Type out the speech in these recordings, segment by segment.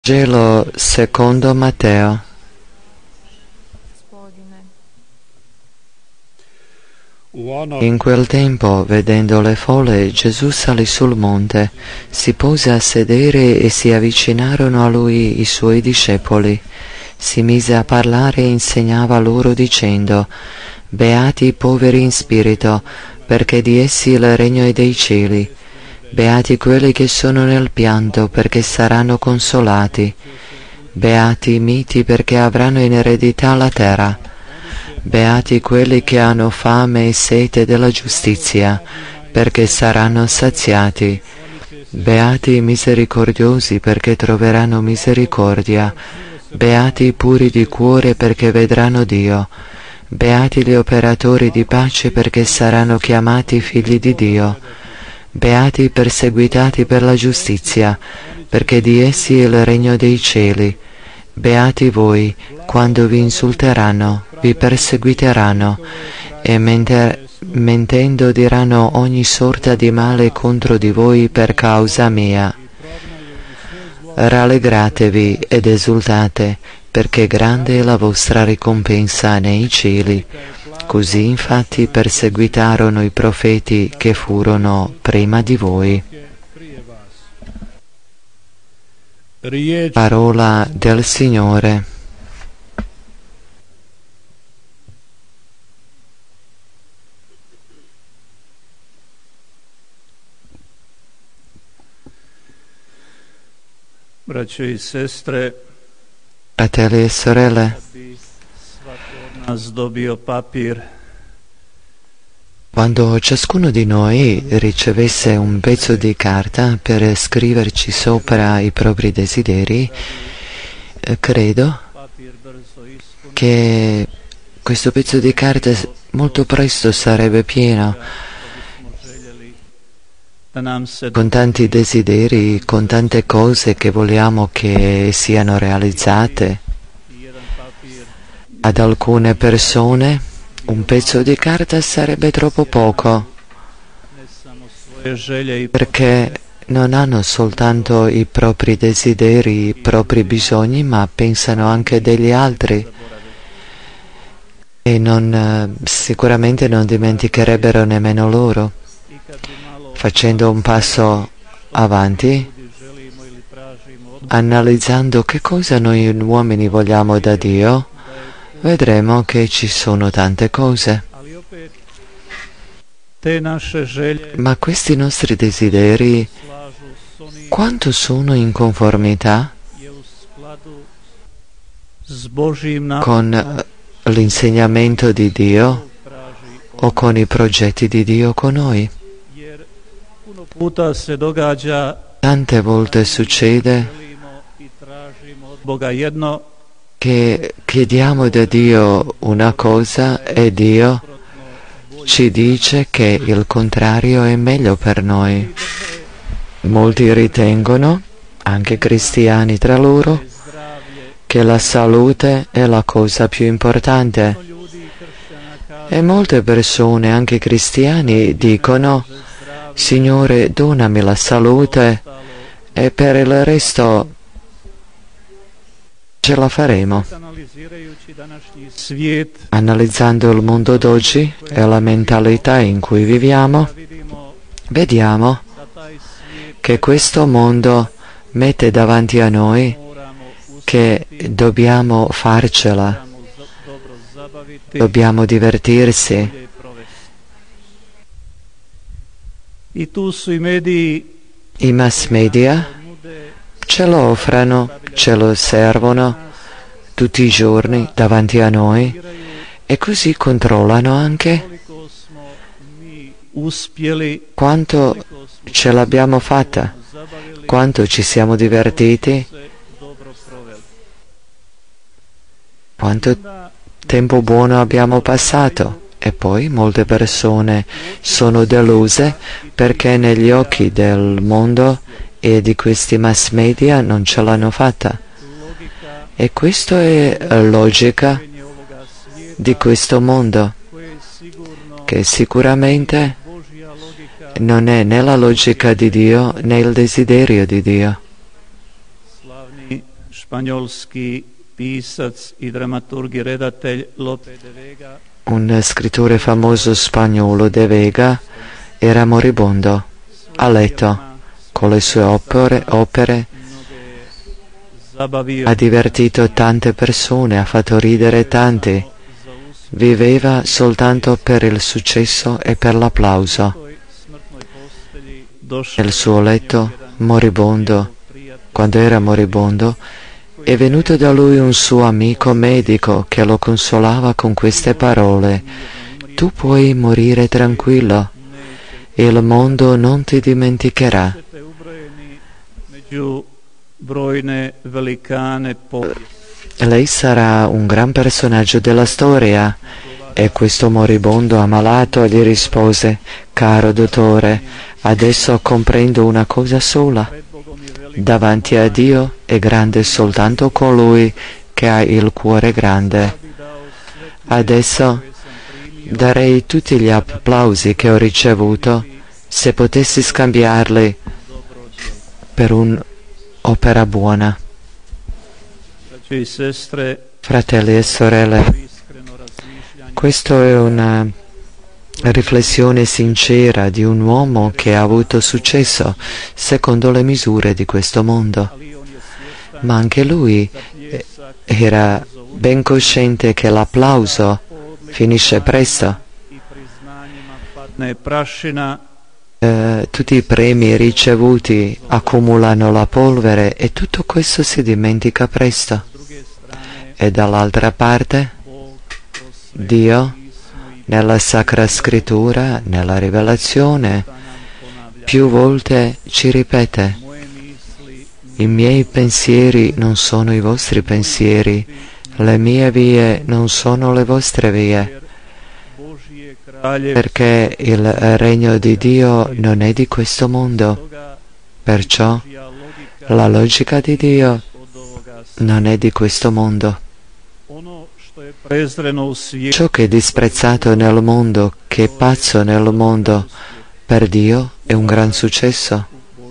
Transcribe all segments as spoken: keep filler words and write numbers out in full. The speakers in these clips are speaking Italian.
Vangelo secondo Matteo. In quel tempo, vedendo le folle, Gesù salì sul monte, si pose a sedere e si avvicinarono a lui i suoi discepoli. Si mise a parlare e insegnava loro dicendo: Beati i poveri in spirito, perché di essi il regno è dei cieli. Beati quelli che sono nel pianto, perché saranno consolati. Beati i miti, perché avranno in eredità la terra. Beati quelli che hanno fame e sete della giustizia, perché saranno saziati. Beati i misericordiosi, perché troveranno misericordia. Beati i puri di cuore, perché vedranno Dio. Beati gli operatori di pace, perché saranno chiamati figli di Dio. Beati i perseguitati per la giustizia, perché di essi è il regno dei cieli. Beati voi, quando vi insulteranno, vi perseguiteranno, e mente, mentendo diranno ogni sorta di male contro di voi per causa mia. Rallegratevi ed esultate, perché grande è la vostra ricompensa nei cieli. Così infatti perseguitarono i profeti che furono prima di voi. Parola del Signore. Braćo i sestre, Fratelli e sorelle, nas dobio papir, quando ciascuno di noi ricevesse un pezzo di carta per scriverci sopra i propri desideri, eh, credo che questo pezzo di carta molto presto sarebbe pieno, con tanti desideri, con tante cose che vogliamo che siano realizzate. Ad alcune persone un pezzo di carta sarebbe troppo poco, perché non hanno soltanto i propri desideri, i propri bisogni, ma pensano anche degli altri e non, sicuramente non dimenticherebbero nemmeno loro. Facendo un passo avanti, analizzando che cosa noi uomini vogliamo da Dio, vedremo che ci sono tante cose. Ma questi nostri desideri, quanto sono in conformità con l'insegnamento di Dio o con i progetti di Dio con noi? Tante volte succede che chiediamo da Dio una cosa e Dio ci dice che il contrario è meglio per noi. Molti ritengono, anche cristiani tra loro, che la salute è la cosa più importante. E molte persone, anche cristiani, dicono: Signore, donami la salute e per il resto ce la faremo. Analizzando il mondo d'oggi e la mentalità in cui viviamo, vediamo che questo mondo mette davanti a noi che dobbiamo farcela, dobbiamo divertirsi. I mass media ce lo offrono, ce lo servono tutti i giorni davanti a noi e così controllano anche quanto ce l'abbiamo fatta, quanto ci siamo divertiti, quanto tempo buono abbiamo passato. E poi molte persone sono deluse perché negli occhi del mondo e di questi mass media non ce l'hanno fatta. E questa è la logica di questo mondo, che sicuramente non è né la logica di Dio né il desiderio di Dio. španjolski pisac i dramaturg i redatelj Lope de Vega, un scrittore famoso spagnolo, De Vega, era moribondo, a letto, con le sue opere, opere ha divertito tante persone, ha fatto ridere tanti, viveva soltanto per il successo e per l'applauso. Nel suo letto, moribondo, quando era moribondo, è venuto da lui un suo amico medico che lo consolava con queste parole: tu puoi morire tranquillo, il mondo non ti dimenticherà. Lei sarà un gran personaggio della storia. E questo moribondo ammalato gli rispose: caro dottore, adesso comprendo una cosa sola. Davanti a Dio è grande soltanto colui che ha il cuore grande. Adesso darei tutti gli applausi che ho ricevuto se potessi scambiarli per un'opera buona. Fratelli e sorelle, questa è una riflessione sincera di un uomo che ha avuto successo secondo le misure di questo mondo, ma anche lui era ben cosciente che l'applauso finisce presto. Eh, tutti i premi ricevuti accumulano la polvere e tutto questo si dimentica presto. E dall'altra parte, Dio, nella Sacra Scrittura, nella Rivelazione, più volte ci ripete: i miei pensieri non sono i vostri pensieri, le mie vie non sono le vostre vie, perché il regno di Dio non è di questo mondo. Perciò la logica di Dio non è di questo mondo. Ciò che è disprezzato nel mondo, che è pazzo nel mondo, per Dio è un gran successo,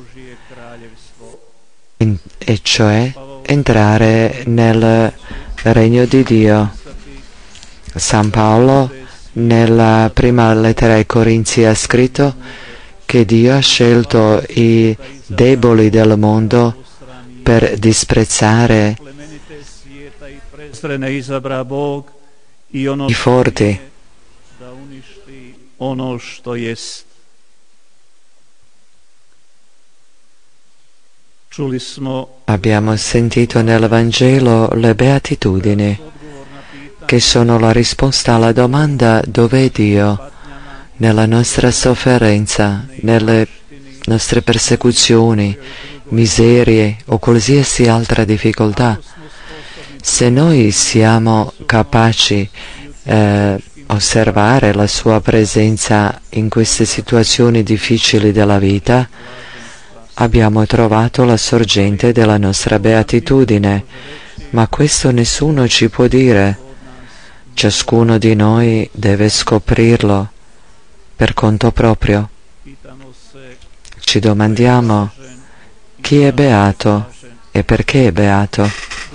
e cioè entrare nel regno di Dio. San Paolo nella prima lettera ai Corinzi ha scritto che Dio ha scelto i deboli del mondo per disprezzare i forti. Abbiamo sentito nel Vangelo le beatitudini, che sono la risposta alla domanda: dov'è Dio? Nella nostra sofferenza, nelle nostre persecuzioni, miserie o qualsiasi altra difficoltà. Se noi siamo capaci eh, osservare la sua presenza in queste situazioni difficili della vita, abbiamo trovato la sorgente della nostra beatitudine, ma questo nessuno ci può dire. Ciascuno di noi deve scoprirlo per conto proprio. Ci domandiamo: chi è beato e perché è beato?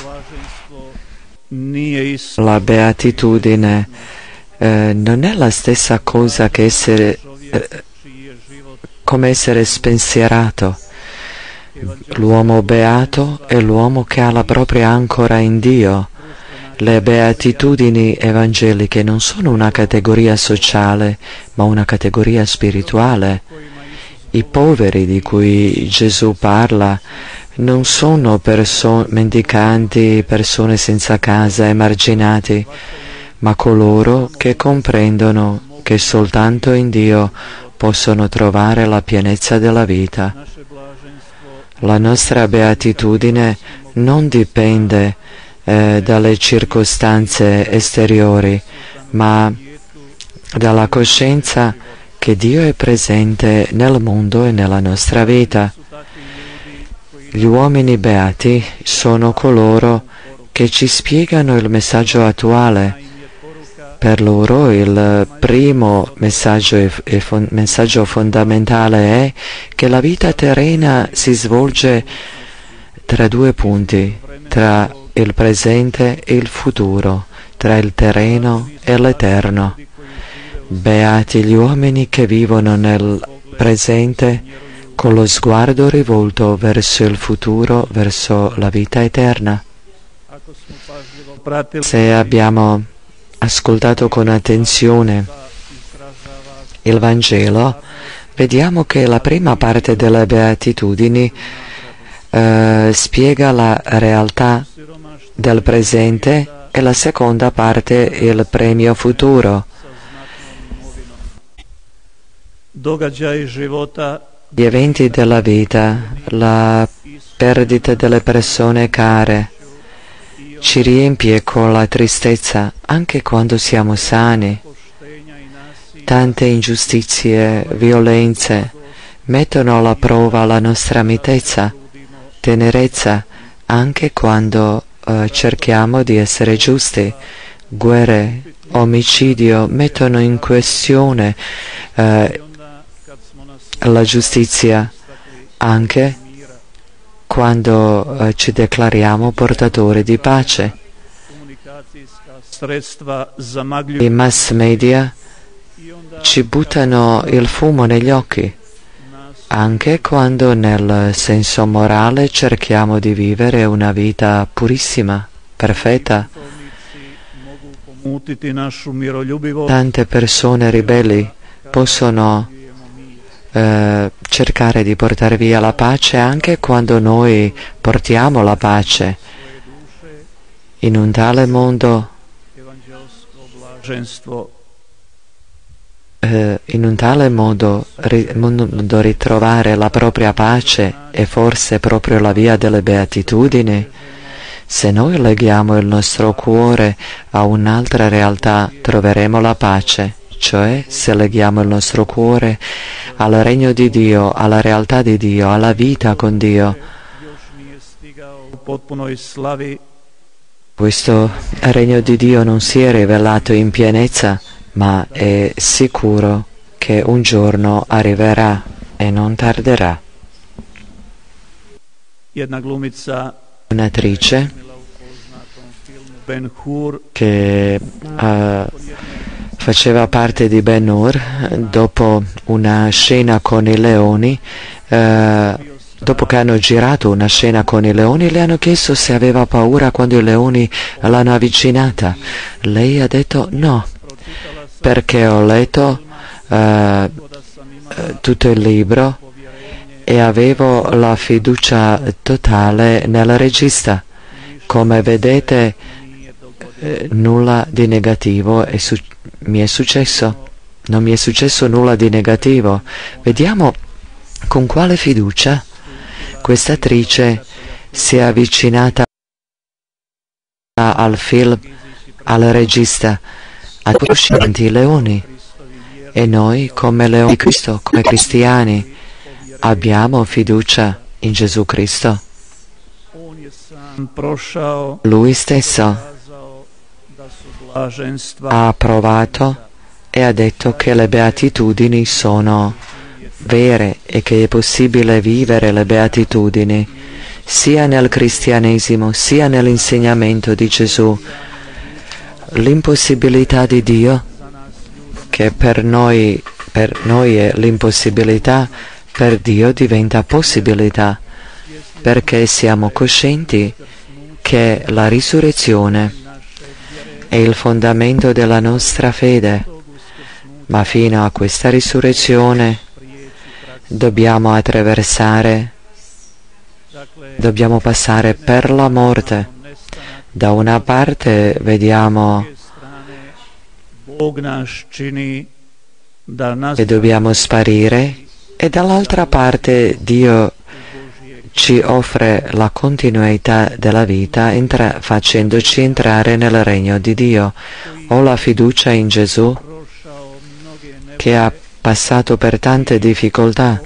La beatitudine eh, non è la stessa cosa che essere eh, come essere spensierato. L'uomo beato è l'uomo che ha la propria ancora in Dio. Le beatitudini evangeliche non sono una categoria sociale, ma una categoria spirituale. I poveri di cui Gesù parla non sono perso- mendicanti, persone senza casa, emarginati, ma coloro che comprendono che soltanto in Dio possono trovare la pienezza della vita. La nostra beatitudine non dipende eh, dalle circostanze esteriori, ma dalla coscienza che Dio è presente nel mondo e nella nostra vita. Gli uomini beati sono coloro che ci spiegano il messaggio attuale. Per loro il primo messaggio, e, e fon, messaggio fondamentale è che la vita terrena si svolge tra due punti, tra il presente e il futuro, tra il terreno e l'eterno. Beati gli uomini che vivono nel presente con lo sguardo rivolto verso il futuro, verso la vita eterna. Se abbiamo ascoltato con attenzione il Vangelo, vediamo che la prima parte delle Beatitudini eh, spiega la realtà del presente e la seconda parte il premio futuro. Gli eventi della vita, la perdita delle persone care, ci riempie con la tristezza anche quando siamo sani. Tante ingiustizie, violenze mettono alla prova la nostra mitezza, tenerezza, anche quando eh, cerchiamo di essere giusti. Guerre, omicidio mettono in questione eh, la giustizia, anche quando eh, ci declariamo portatori di pace. I mass media ci buttano il fumo negli occhi, anche quando nel senso morale cerchiamo di vivere una vita purissima, perfetta. Tante persone ribelli possono eh, cercare di portare via la pace anche quando noi portiamo la pace. In un tale mondo Eh, in un tale modo, ri, modo ritrovare la propria pace è forse proprio la via delle beatitudini. Se noi leghiamo il nostro cuore a un'altra realtà, troveremo la pace, cioè se leghiamo il nostro cuore al regno di Dio, alla realtà di Dio, alla vita con Dio. Questo regno di Dio non si è rivelato in pienezza, ma è sicuro che un giorno arriverà e non tarderà. Un'attrice che uh, faceva parte di Ben-Hur, dopo una scena con i leoni, uh, dopo che hanno girato una scena con i leoni, le hanno chiesto se aveva paura quando i leoni l'hanno avvicinata. Lei ha detto no, perché ho letto uh, tutto il libro e avevo la fiducia totale nel regista. Come vedete, eh, nulla di negativo è su- mi è successo. Non mi è successo nulla di negativo. Vediamo con quale fiducia questa attrice si è avvicinata al film, al regista, a conoscenti leoni. E noi, come leoni di Cristo, come cristiani, abbiamo fiducia in Gesù Cristo. Lui stesso ha provato e ha detto che le beatitudini sono vere e che è possibile vivere le beatitudini sia nel cristianesimo sia nell'insegnamento di Gesù. L'impossibilità di Dio, che per noi, per noi è l'impossibilità, per Dio diventa possibilità, perché siamo coscienti che la risurrezione è il fondamento della nostra fede, ma fino a questa risurrezione dobbiamo attraversare, dobbiamo passare per la morte. Da una parte vediamo che dobbiamo sparire e dall'altra parte Dio ci offre la continuità della vita entra- facendoci entrare nel regno di Dio. Ho la fiducia in Gesù che ha passato per tante difficoltà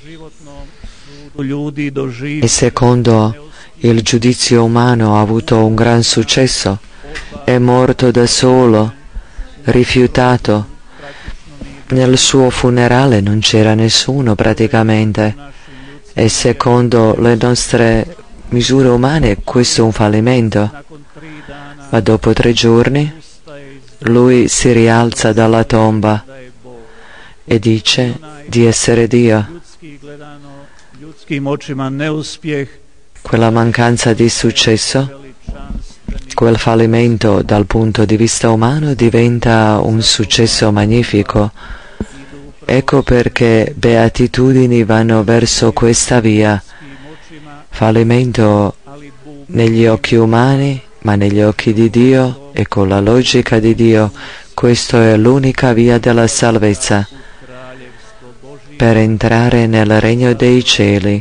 e secondo il giudizio umano ha avuto un gran successo. È morto da solo, rifiutato. Nel suo funerale non c'era nessuno praticamente e secondo le nostre misure umane questo è un fallimento, ma dopo tre giorni lui si rialza dalla tomba e dice di essere Dio. Quella mancanza di successo, quel fallimento dal punto di vista umano diventa un successo magnifico. Ecco perché beatitudini vanno verso questa via. Fallimento negli occhi umani, ma negli occhi di Dio e con la logica di Dio, questa è l'unica via della salvezza per entrare nel regno dei cieli.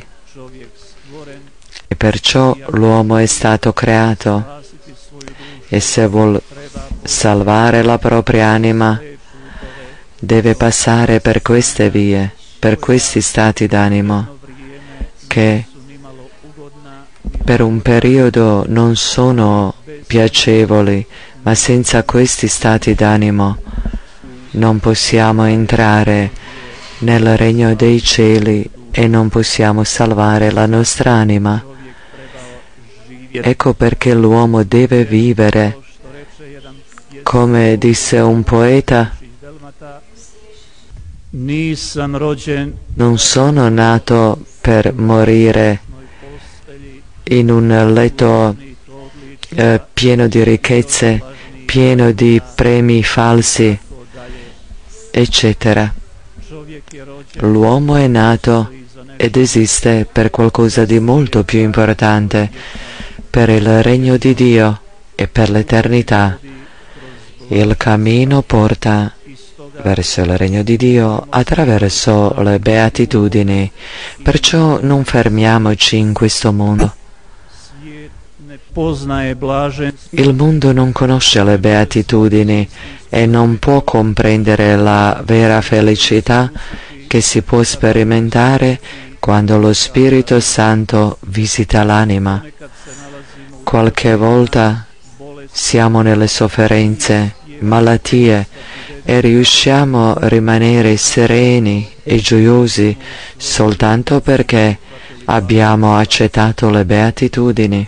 E perciò l'uomo è stato creato e se vuol salvare la propria anima deve passare per queste vie, per questi stati d'animo che per un periodo non sono piacevoli, ma senza questi stati d'animo non possiamo entrare nel regno dei cieli e non possiamo salvare la nostra anima. Ecco perché l'uomo deve vivere, come disse un poeta: non sono nato per morire in un letto eh, pieno di ricchezze, pieno di premi falsi, eccetera. L'uomo è nato ed esiste per qualcosa di molto più importante, per il regno di Dio e per l'eternità. Il cammino porta verso il regno di Dio attraverso le beatitudini, perciò non fermiamoci in questo mondo. Il mondo non conosce le beatitudini e non può comprendere la vera felicità che si può sperimentare quando lo Spirito Santo visita l'anima. Qualche volta siamo nelle sofferenze, malattie e riusciamo a rimanere sereni e gioiosi soltanto perché abbiamo accettato le beatitudini.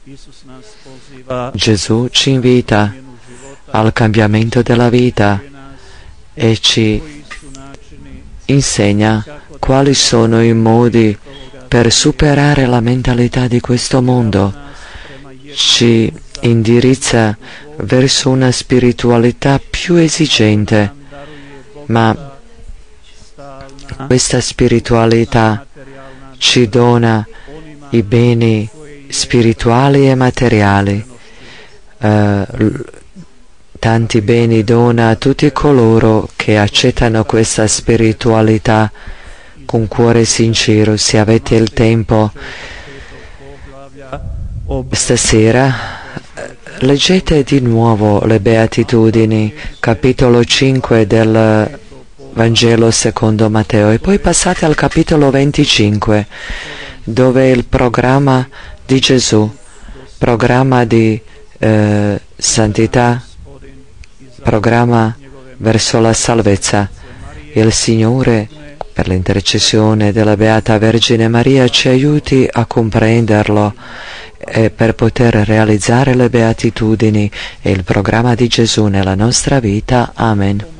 Gesù ci invita al cambiamento della vita e ci insegna quali sono i modi per superare la mentalità di questo mondo. Ci indirizza verso una spiritualità più esigente, ma questa spiritualità ci dona i beni spirituali e materiali. Uh, tanti beni dona a tutti coloro che accettano questa spiritualità con cuore sincero. Se avete il tempo stasera, leggete di nuovo le Beatitudini, capitolo cinque del Vangelo secondo Matteo, e poi passate al capitolo venticinque, dove è il programma di Gesù, programma di eh, santità, programma verso la salvezza. Il Signore, per l'intercessione della Beata Vergine Maria, ci aiuti a comprenderlo e per poter realizzare le beatitudini e il programma di Gesù nella nostra vita. Amen.